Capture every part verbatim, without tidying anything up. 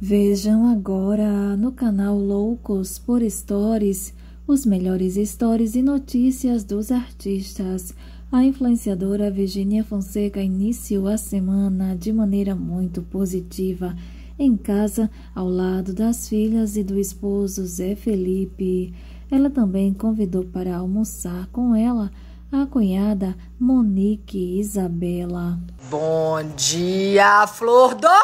Vejam agora no canal Loucos por Stories os melhores stories e notícias dos artistas. A influenciadora Virgínia Fonseca iniciou a semana de maneira muito positiva em casa, ao lado das filhas e do esposo Zé Felipe. Ela também convidou para almoçar com ela a cunhada Monique Isabela. Bom dia, Flor do...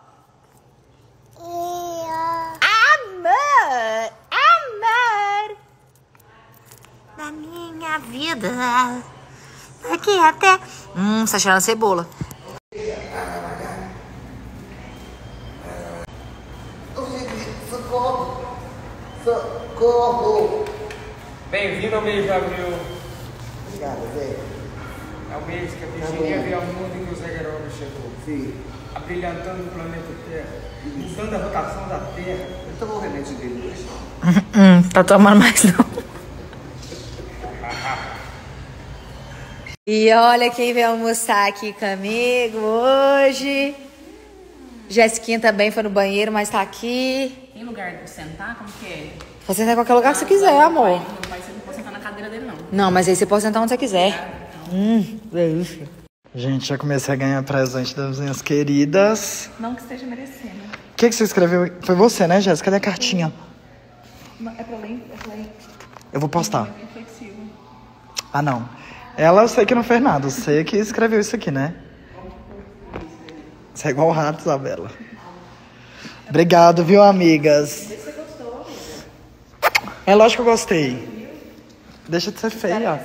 Amor, amor da minha vida. Aqui até... Hum, tá cheirando cebola. Socorro! Socorro! Bem-vindo ao mês de abril. Obrigada, Zé. É o mês que a Virgínia veio ao mundo e que o Zé Geraldo chegou. Sim. Abrilhantando o planeta Terra, mudando a rotação da Terra. Eu tomou o remédio dele hoje. Hum, tá tomando mais não. E olha quem veio almoçar aqui comigo hoje. Jéssiquinha também foi no banheiro, mas tá aqui. Tem lugar de sentar? Como que é? Pode sentar em qualquer lugar que você quiser, amor. Meu pai, você não pode sentar na cadeira dele, não. Não, mas aí você pode sentar onde você quiser. Hum, delícia. Gente, já comecei a ganhar presente das minhas queridas. Não que esteja merecendo. O que, que você escreveu? Foi você, né, Jéssica? Cadê a cartinha? É pra ler? É pra ler? Eu vou postar. Reflexivo. Ah, não. Ela eu sei que não fez nada. Você que escreveu isso aqui, né? Você é igual o rato, Isabela. Obrigado, viu, amigas? Vê se você gostou, amiga. É lógico que eu gostei. Deixa de ser feia.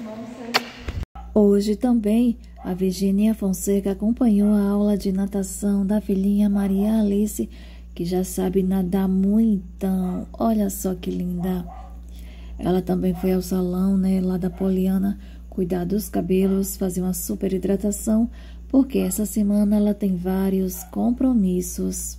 Hoje também, a Virgínia Fonseca acompanhou a aula de natação da filhinha Maria Alice, que já sabe nadar muito. Olha só que linda. Ela também foi ao salão, né, lá da Poliana, cuidar dos cabelos, fazer uma super hidratação, porque essa semana ela tem vários compromissos.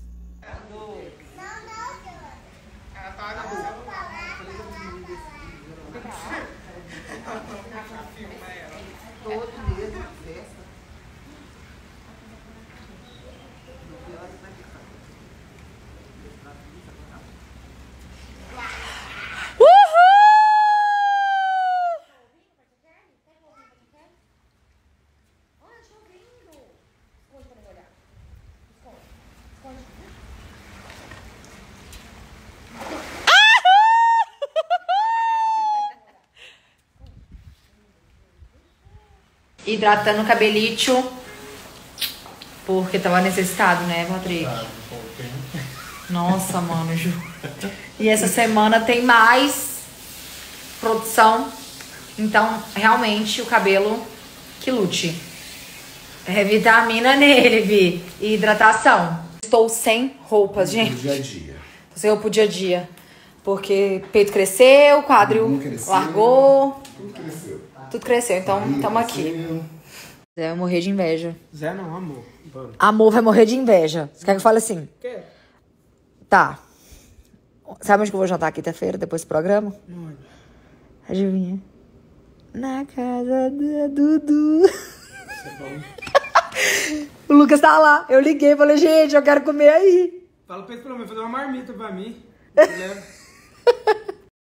Hidratando o cabelito, porque tava necessitado, né, Patrick? Nossa, mano, Ju. E essa semana tem mais produção, então realmente o cabelo que lute. É vitamina nele, Vi. E hidratação. Estou sem roupas, gente. Dia a dia. Sem roupa pro dia a dia. Porque peito cresceu, quadril cresceu, largou. Tudo cresceu. Tudo cresceu, então estamos aqui. Zé vai morrer de inveja. Zé não, amor. Vamos. Amor vai morrer de inveja. Você quer que eu fale assim? Quer? Tá. Sabe onde que eu vou jantar quinta-feira, depois do programa? Onde? Adivinha? Na casa do Dudu. Isso é bom. O Lucas tá lá. Eu liguei e falei, gente, eu quero comer aí. Fala pra ele pelo menos fazer uma marmita pra mim. Leva.